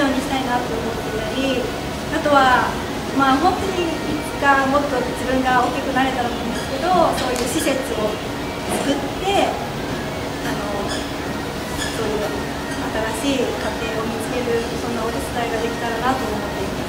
ようにしたいなと思っていたり、あとは本当にいつかもっと自分が大きくなれたらと思うんですけど、そういう施設を作ってそういう新しい家庭を見つける、そんなお手伝いができたらなと思っています。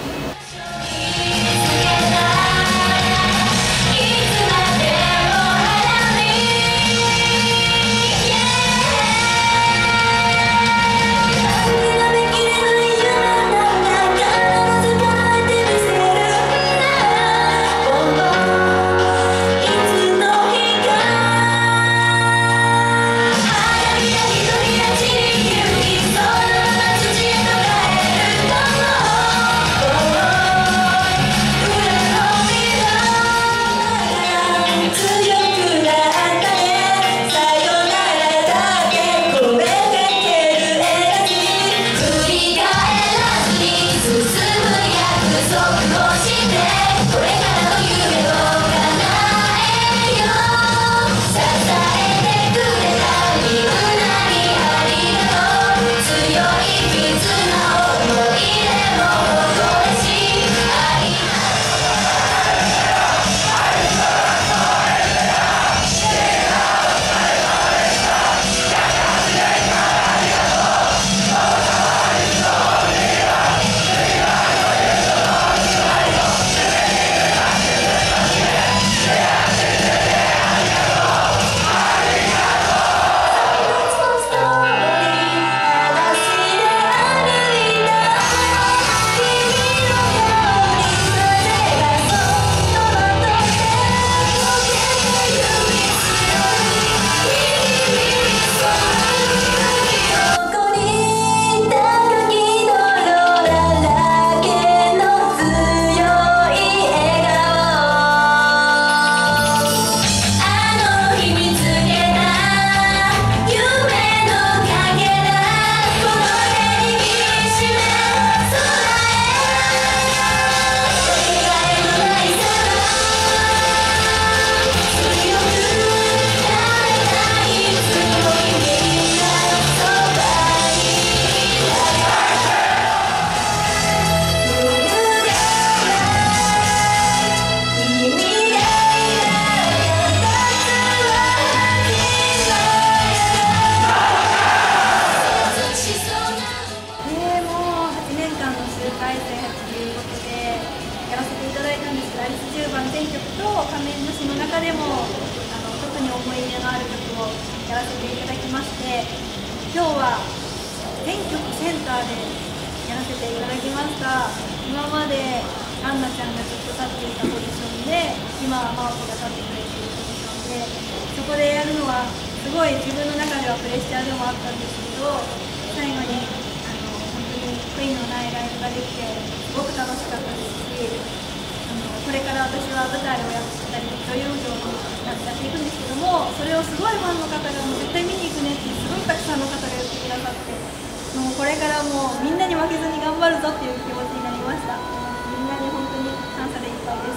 全曲と仮面の詩の中でも特に思い入れのある曲をやらせていただきまして、今日は全曲センターでやらせていただきました。今までアンナちゃんがずっと立っていたポジションで、今は真央子が立ってくれているポジションで、そこでやるのはすごい自分の中ではプレッシャーでもあったんですけど、最後に本当に悔いのないライブができてすごく楽しかったですし、これから私は舞台をやったり女優業もやっていくんですけども、それをすごいファンの方がもう絶対見に行くねってすごいたくさんの方が言ってくださって、もうこれからもうみんなに負けずに頑張るぞっていう気持ちになりました。みんなに本当に感謝でいっぱいです。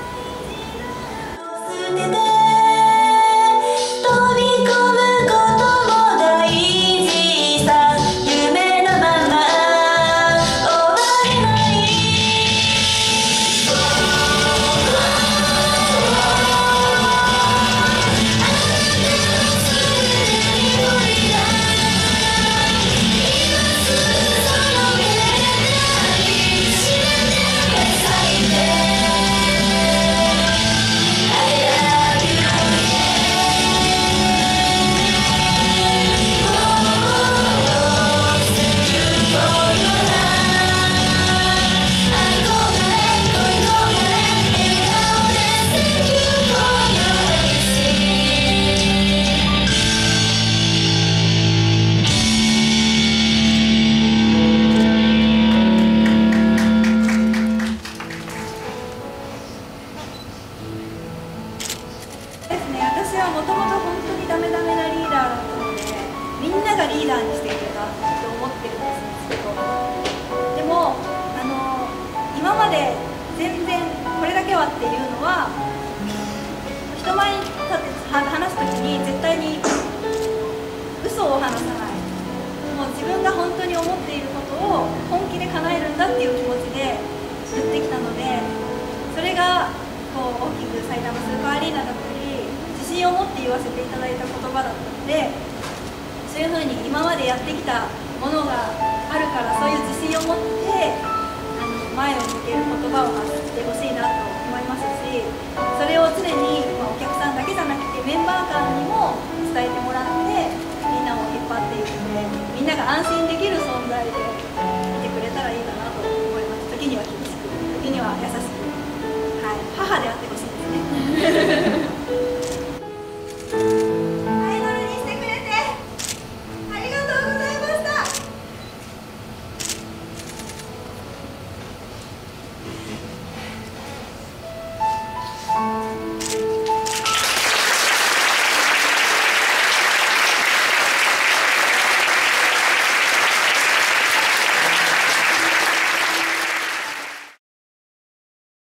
私はもともと本当にダメなリーダーだったので、みんながリーダーにしていけばと思ってるんですけど、でも今まで全然これだけはっていうのは、人前に立って話すときに絶対に嘘を話さない、もう自分が本当に思っていることをを本気で叶えるんだっていう気持ちで言ってきたので、それがこう大きく埼玉スーパーアリーナだったり自信を持って言わせていただいた言葉だったので、そういうふうに今までやってきたものがあるから、そういう自信を持って前を向ける言葉を発してほしいなと思いますし、それを常にお客さんだけじゃなくてメンバー間にも伝えてもらって、みんなを引っ張っていってみんなが安心できる存在で